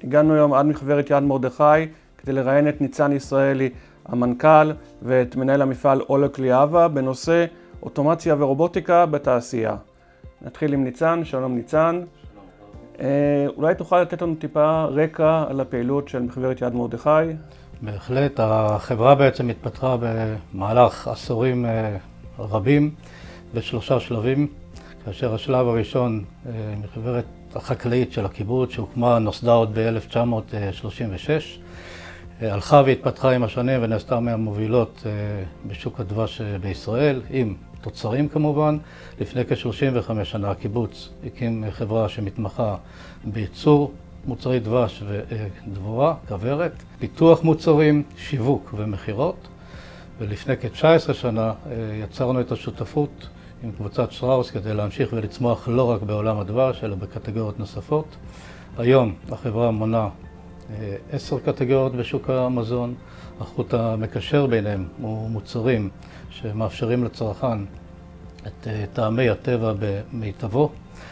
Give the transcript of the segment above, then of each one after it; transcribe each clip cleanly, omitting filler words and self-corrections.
הגענו היום עד מחברת יד מרדכי כדי לראיין את ניצן ישראלי, המנכ"ל, ואת מנהל המפעל אולק ליאבה בנושא אוטומציה ורובוטיקה בתעשייה. נתחיל עם ניצן. שלום ניצן. אולי תוכל לתת לנו טיפה רקע על הפעילות של מחברת יד מרדכי? בהחלט, החברה בעצם התפתחה במהלך עשורים רבים בשלושה שלבים, כאשר השלב הראשון, מחברת החקלאית של הקיבוץ, שהוקמה, נוסדה עוד ב-1936, הלכה והתפתחה עם השנים ונעשתה מהמובילות בשוק הדבש בישראל, עם תוצרים כמובן. לפני כ-35 שנה הקיבוץ הקים חברה שמתמחה בייצור מוצרי דבש ודבורה, כוורת, פיתוח מוצרים, שיווק ומכירות. ולפני כ-19 שנה יצרנו את השותפות עם קבוצת שטראוס כדי להמשיך ולצמוח לא רק בעולם הדבש, אלא בקטגוריות נוספות. היום החברה מונה 10 קטגוריות בשוק המזון. החוט המקשר ביניהם הוא מוצרים שמאפשרים לצרכן את טעמי הטבע במיטבו,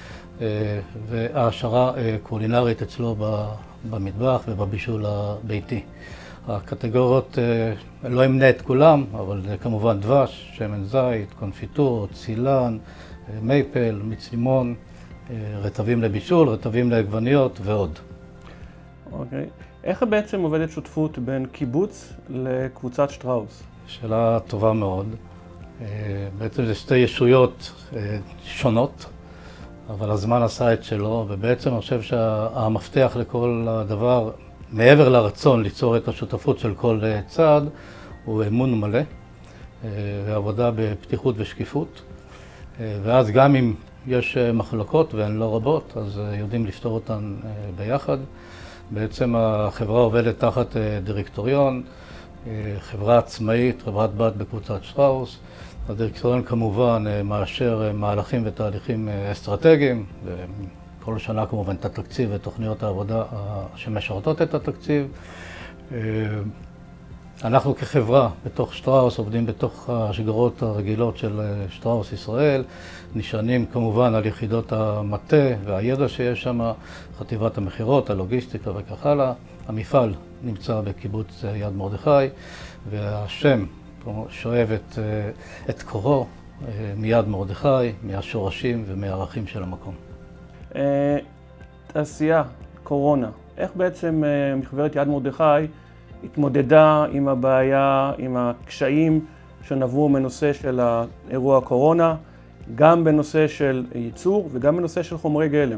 והעשרה קולינרית אצלו במטבח ובבישול הביתי. הקטגוריות, לא אמנה את כולם, אבל זה כמובן דבש, שמן זית, קונפיטור, צילן, מייפל, מיץ לימון, רטבים לבישול, רטבים לעגבניות ועוד. אוקיי. איך בעצם עובדת שותפות בין קיבוץ לקבוצת שטראוס? שאלה טובה מאוד. בעצם זה שתי ישויות שונות, אבל הזמן עשה את שלו, ובעצם אני חושב שהמפתח לכל הדבר, מעבר לרצון ליצור את השותפות של כל צד, הוא אמון מלא, ועבודה בפתיחות ושקיפות. ואז גם אם יש מחלוקות, והן לא רבות, אז יודעים לפתור אותן ביחד. בעצם החברה עובדת תחת דירקטוריון, חברה עצמאית, חברת בת בקבוצת שטראוס. הדירקטוריון כמובן מאשר מהלכים ותהליכים אסטרטגיים, וכל שנה כמובן את התקציב ותוכניות העבודה שמשרתות את התקציב. אנחנו כחברה בתוך שטראוס עובדים בתוך השגרות הרגילות של שטראוס ישראל, נשענים כמובן על יחידות המטה והידע שיש שם, חטיבת המכירות, הלוגיסטיקה וכך הלאה. המפעל נמצא בקיבוץ יד מרדכי, והשם שואב את קורו מיד מרדכי, מהשורשים ומהערכים של המקום. תעשייה, קורונה, איך בעצם מחברת יד מרדכי התמודדה עם הבעיה, עם הקשיים שנבעו מנושא של אירוע הקורונה, גם בנושא של ייצור וגם בנושא של חומרי גלם?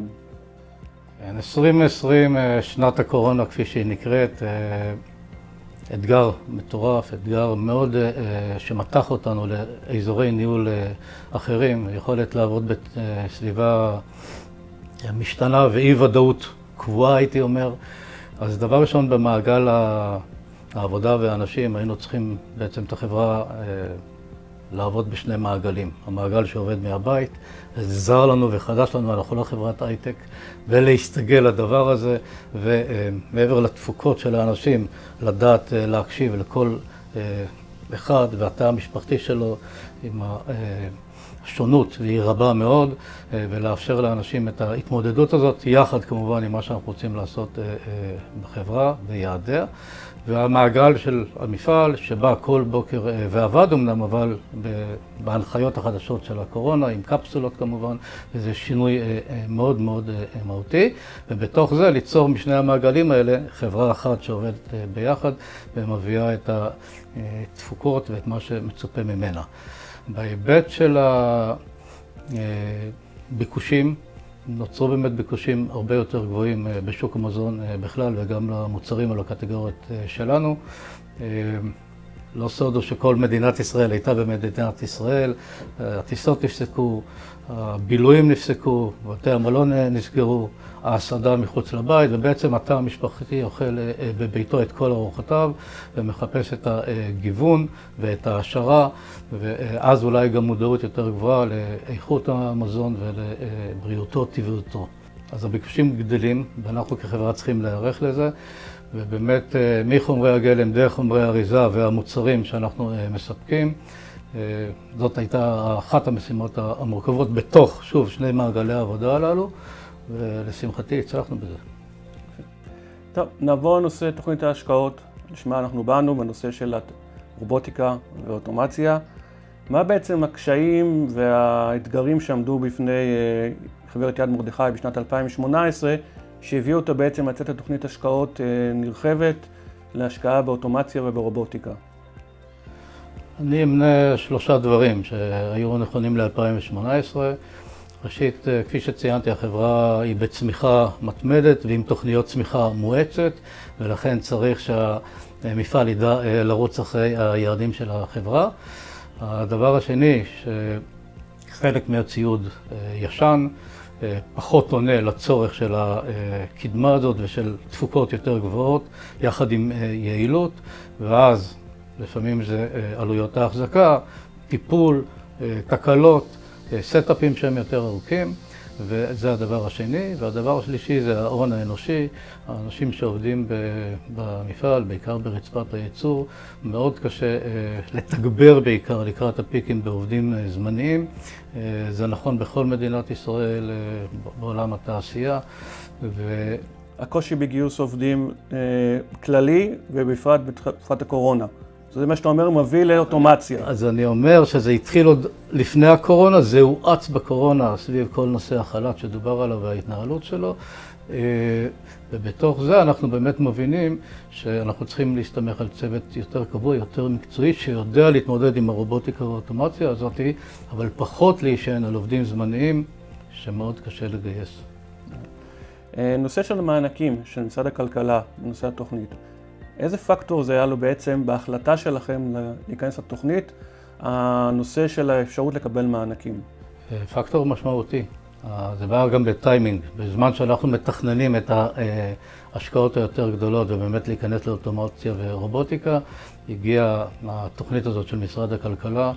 2020, שנת הקורונה כפי שהיא נקראת, אתגר מטורף, אתגר מאוד שמתח אותנו לאזורי ניהול אחרים, יכולת לעבוד בסביבה משתנה ואי ודאות קבועה הייתי אומר. אז דבר ראשון במעגל העבודה והאנשים היינו צריכים בעצם את החברה לעבוד בשני מעגלים. המעגל שעובד מהבית, זה זר לנו וחדש לנו, אנחנו לא חברת הייטק, ולהסתגל לדבר הזה, ומעבר לתפוקות של האנשים, לדעת להקשיב לכל אחד והתא המשפחתי שלו עם השונות, והיא רבה מאוד, ולאפשר לאנשים את ההתמודדות הזאת, יחד כמובן עם מה שאנחנו רוצים לעשות בחברה ויעדיה. והמעגל של המפעל שבא כל בוקר ועבד אמנם, אבל בהנחיות החדשות של הקורונה, עם קפסולות כמובן, וזה שינוי מאוד מאוד מהותי. ובתוך זה ליצור משני המעגלים האלה חברה אחת שעובדת ביחד ומביאה את התפוקות ואת מה שמצופה ממנה. בהיבט של הביקושים, נוצרו באמת ביקושים הרבה יותר גבוהים בשוק המזון בכלל וגם למוצרים על הקטגוריות שלנו. לא סוד הוא שכל מדינת ישראל הייתה במדינת ישראל, הטיסות נפסקו, הבילויים נפסקו, בתי המלון נסגרו, ההסעדה מחוץ לבית, ובעצם התא המשפחתי אוכל בביתו את כל ארוחותיו ומחפש את הגיוון ואת ההעשרה, ואז אולי גם מודעות יותר גבוהה לאיכות המזון ולבריאותו, טבעיותו. אז הביקושים גדלים ואנחנו כחברה צריכים להיערך לזה, ובאמת מחומרי הגלם דרך חומרי האריזה והמוצרים שאנחנו מספקים, זאת הייתה אחת המשימות המורכבות בתוך, שוב, שני מעגלי העבודה הללו, ולשמחתי הצלחנו בזה. טוב, נעבור לנושא תוכנית ההשקעות. לשמה אנחנו באנו בנושא של רובוטיקה ואוטומציה. מה בעצם הקשיים והאתגרים שעמדו בפני חברת יד מרדכי בשנת 2018, שהביאו אותה בעצם לצאת לתוכנית השקעות נרחבת להשקעה באוטומציה וברובוטיקה? אני אמנה 3 דברים שהיו נכונים ל-2018. ראשית, כפי שציינתי, החברה היא בצמיחה מתמדת ועם תוכניות צמיחה מואצת, ולכן צריך שהמפעל ידע לרוץ אחרי היעדים של החברה. הדבר השני, שחלק מהציוד ישן, פחות עונה לצורך של הקדמה הזאת ושל תפוקות יותר גבוהות, יחד עם יעילות, ואז לפעמים זה עלויות ההחזקה, טיפול, תקלות, סטאפים שהם יותר ארוכים, וזה הדבר השני. והדבר השלישי זה ההון האנושי, האנשים שעובדים במפעל, בעיקר ברצפת הייצור. מאוד קשה לתגבר בעיקר לקראת הפיקים בעובדים זמניים. זה נכון בכל מדינת ישראל, בעולם התעשייה. הקושי בגיוס עובדים כללי ובפרט בתקופת הקורונה. זה מה שאתה אומר, מביא לאוטומציה. אז אני אומר שזה התחיל עוד לפני הקורונה, זה הואץ בקורונה סביב כל נושא החל"ת שדובר עליו וההתנהלות שלו. ובתוך זה אנחנו באמת מבינים שאנחנו צריכים להסתמך על צוות יותר קבוע, יותר מקצועי, שיודע להתמודד עם הרובוטיקה והאוטומציה הזאת, אבל פחות להישען על עובדים זמניים שמאוד קשה לגייס. נושא של המענקים של משרד הכלכלה, בנושא התוכנית. איזה פקטור זה היה לו בעצם בהחלטה שלכם להיכנס לתוכנית, הנושא של האפשרות לקבל מענקים? פקטור משמעותי. זה בא גם בטיימינג. בזמן שאנחנו מתכננים את ההשקעות היותר גדולות ובאמת להיכנס לאוטומציה ורובוטיקה, הגיעה התוכנית הזאת של משרד הכלכלה,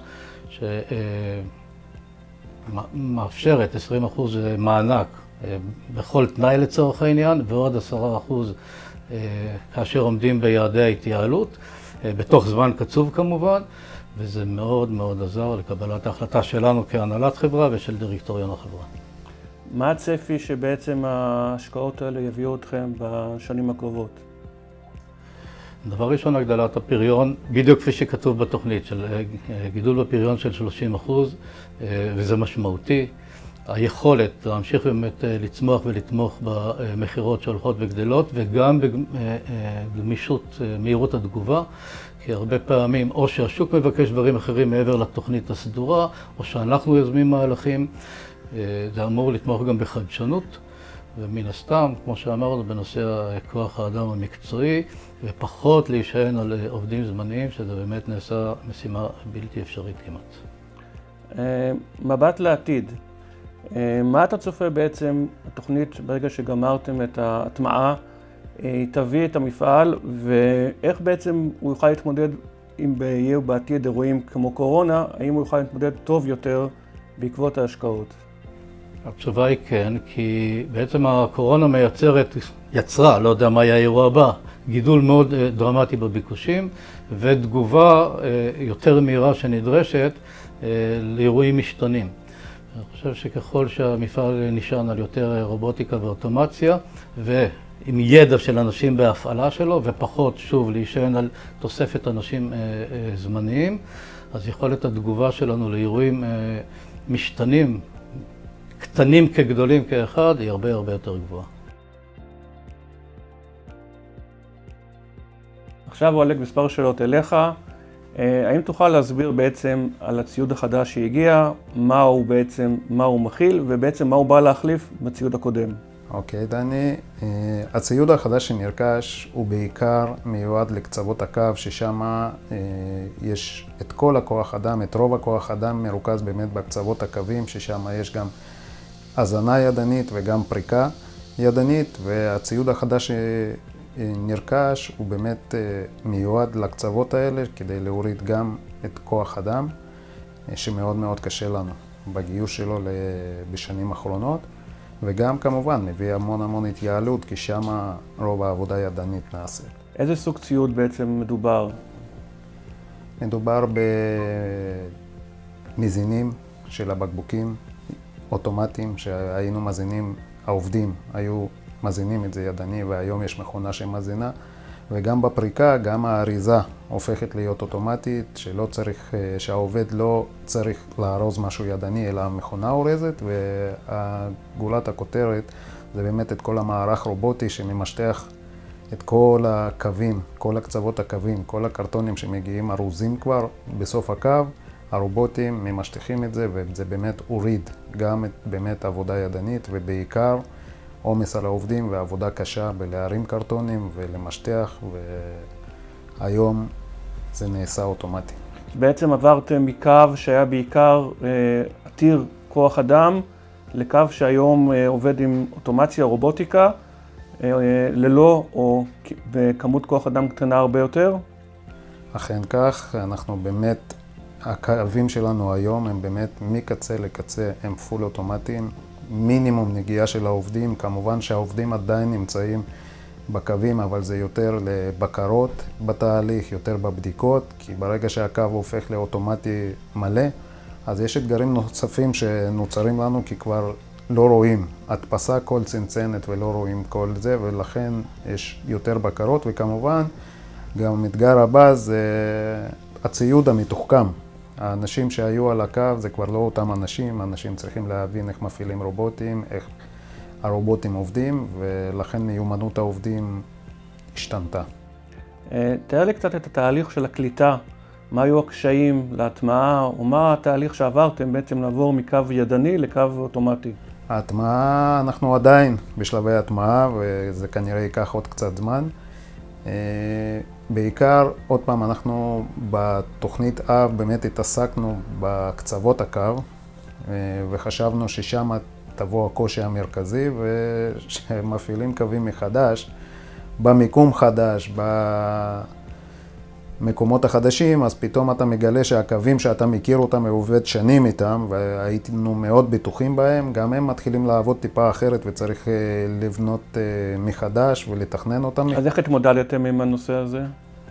שמאפשרת 20% מענק בכל תנאי לצורך העניין, ועוד 10% כאשר עומדים ביעדי ההתייעלות, בתוך זמן קצוב כמובן, וזה מאוד מאוד עזר לקבלת ההחלטה שלנו כהנהלת חברה ושל דירקטוריון החברה. מה הצפי שבעצם ההשקעות האלה יביאו אתכם בשנים הקרובות? דבר ראשון, הגדלת הפריון, בדיוק כפי שכתוב בתוכנית, של גידול בפריון של 30%, וזה משמעותי. היכולת להמשיך באמת לצמוח ולתמוך במחירות שהולכות וגדלות, וגם בגמישות מהירות התגובה, כי הרבה פעמים או שהשוק מבקש דברים אחרים מעבר לתוכנית הסדורה, או שאנחנו יוזמים מהלכים. זה אמור לתמוך גם בחדשנות, ומן הסתם, כמו שאמרנו, בנושא כוח האדם המקצועי, ופחות להישען על עובדים זמניים, שזה באמת נעשה משימה בלתי אפשרית כמעט. מבט לעתיד. מה אתה צופה בעצם התוכנית ברגע שגמרתם את ההטמעה, היא תביא את המפעל, ואיך בעצם הוא יוכל להתמודד אם יהיו בעתיד אירועים כמו קורונה, האם הוא יוכל להתמודד טוב יותר בעקבות ההשקעות? התשובה היא כן, כי בעצם הקורונה יצרה, לא יודע מה יהיה האירוע הבא, גידול מאוד דרמטי בביקושים, ותגובה יותר מהירה שנדרשת לאירועים משתנים. אני חושב שככל שהמפעל נשען על יותר רובוטיקה ואוטומציה, ועם ידע של אנשים בהפעלה שלו, ופחות, שוב, להישען על תוספת אנשים זמניים, אז יכולת התגובה שלנו לאירועים משתנים, קטנים כגדולים כאחד, היא הרבה הרבה יותר גבוהה. עכשיו הוא עלק מספר שאלות אליך. האם תוכל להסביר בעצם על הציוד החדש שהגיע, מה הוא מכיל, ובעצם מה הוא בא להחליף בציוד הקודם? אוקיי, דני. הציוד החדש שנרכש הוא בעיקר מיועד לקצוות הקו, ששם יש את כל הכוח אדם, את רוב הכוח אדם מרוכז באמת בקצוות הקווים, ששם יש גם הזנה ידנית וגם פריקה ידנית, והציוד החדש שנרכש הוא באמת מיועד לקצוות האלה כדי להוריד גם את כוח אדם, שמאוד מאוד קשה לנו בגיוס שלו בשנים האחרונות, וגם כמובן מביא המון התייעלות, כי שם רוב העבודה ידנית נעשית. איזה סוג ציוד בעצם מדובר? מדובר במזינים של הבקבוקים אוטומטיים שהיינו מזינים, העובדים היו מזינים את זה ידני, והיום יש מכונה שמזינה. וגם בפריקה, גם האריזה הופכת להיות אוטומטית, שלא צריך, שהעובד לא צריך לארוז משהו ידני, אלא המכונה אורזת, וגולת הכותרת זה באמת את כל המערך רובוטי שממשטח את כל הקווים, כל הקצוות הקווים, כל הקרטונים שמגיעים ארוזים כבר בסוף הקו, הרובוטים ממשטחים את זה, וזה באמת הוריד גם את באמת עבודה ידנית, ובעיקר עומס על העובדים ועבודה קשה בלהרים קרטונים ולמשטח, והיום זה נעשה אוטומטי. בעצם עברתם מקו שהיה בעיקר עתיר כוח אדם, לקו שהיום עובד עם אוטומציה, רובוטיקה, ללא או בכמות כוח אדם קטנה הרבה יותר? אכן כך, אנחנו באמת, הקווים שלנו היום הם באמת מקצה לקצה, הם פול אוטומטיים, מינימום נגיעה של העובדים, כמובן שהעובדים עדיין נמצאים בקווים, אבל זה יותר לבקרות בתהליך, יותר בבדיקות, כי ברגע שהקו הופך לאוטומטי מלא, אז יש אתגרים נוספים שנוצרים לנו, כי כבר לא רואים הדפסה כל צנצנת ולא רואים כל זה, ולכן יש יותר בקרות, וכמובן גם האתגר הבא זה הציוד המתוחכם. האנשים שהיו על הקו זה כבר לא אותם אנשים, אנשים צריכים להבין איך מפעילים רובוטים, איך הרובוטים עובדים, ולכן מיומנות העובדים השתנתה. תאר לי קצת את התהליך של הקליטה, מה היו הקשיים להטמעה, או מה התהליך שעברתם בעצם לעבור מקו ידני לקו אוטומטי? ההטמעה, אנחנו עדיין בשלבי הטמעה, וזה כנראה ייקח עוד קצת זמן. בעיקר, עוד פעם, אנחנו בתוכנית אב באמת התעסקנו בקצוות הקו, וחשבנו ששם תבוא הקושי המרכזי, ושמפעילים קווים מחדש, במיקום חדש, במקומות החדשים, אז פתאום אתה מגלה שהקווים שאתה מכיר אותם, עובד שנים איתם, והיינו מאוד בטוחים בהם, גם הם מתחילים לעבוד טיפה אחרת, וצריך לבנות מחדש ולתכנן אותם. אז איך התמודדתם עם הנושא הזה?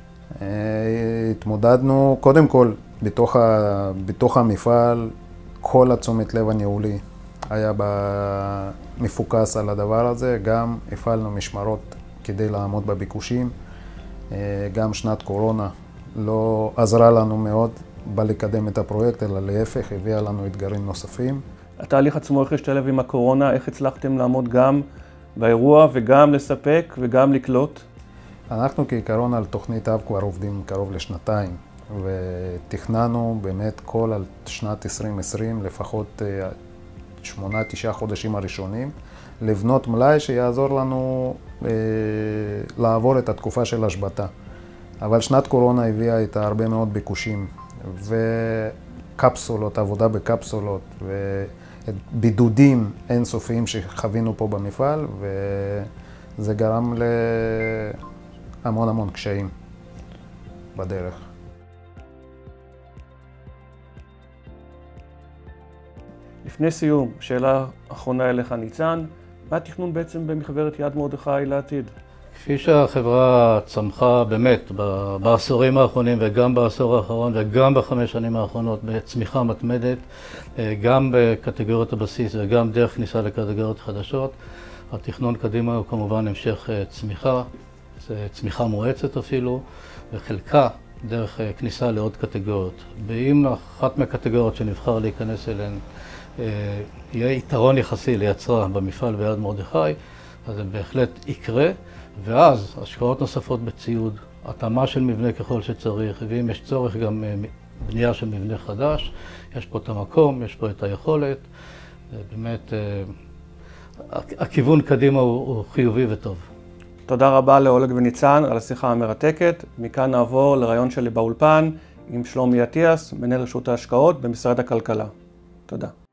התמודדנו, קודם כל, בתוך המפעל, כל התשומת לב הניהולי היה מפוקס על הדבר הזה, גם הפעלנו משמרות כדי לעמוד בביקושים, גם שנת קורונה לא עזרה לנו מאוד בלקדם את הפרויקט, אלא להפך, הביאה לנו אתגרים נוספים. התהליך עצמו איך השתלב עם הקורונה, איך הצלחתם לעמוד גם באירוע וגם לספק וגם לקלוט? אנחנו כעיקרון על תוכנית אב כבר עובדים קרוב לשנתיים, ותכננו באמת כל על שנת 2020, לפחות 8-9 חודשים הראשונים, לבנות מלאי שיעזור לנו לעבור את התקופה של השבתה. אבל שנת קורונה הביאה איתה הרבה מאוד ביקושים, וקפסולות, עבודה בקפסולות, ובידודים אינסופיים שחווינו פה במפעל, וזה גרם להמון קשיים בדרך. לפני סיום, שאלה אחרונה אליך ניצן, מה התכנון בעצם במכוורת יד מרדכי לעתיד? כפי שהחברה צמחה באמת בעשורים האחרונים וגם בעשור האחרון וגם ב5 שנים האחרונות בצמיחה מתמדת, גם בקטגוריות הבסיס וגם דרך כניסה לקטגוריות חדשות, התכנון קדימה הוא כמובן המשך צמיחה, צמיחה מואצת אפילו, וחלקה דרך כניסה לעוד קטגוריות. ואם אחת מהקטגוריות שנבחר להיכנס אליהן יהיה יתרון יחסי ליצרן במפעל ביד מרדכי, אז זה בהחלט יקרה, ואז השקעות נוספות בציוד, התאמה של מבנה ככל שצריך, ואם יש צורך גם בנייה של מבנה חדש, יש פה את המקום, יש פה את היכולת, באמת הכיוון קדימה הוא חיובי וטוב. תודה רבה לאולג וניצן על השיחה המרתקת. מכאן נעבור לרעיון שלי באולפן עם שלומי אטיאס, מנהל רשות ההשקעות במשרד הכלכלה. תודה.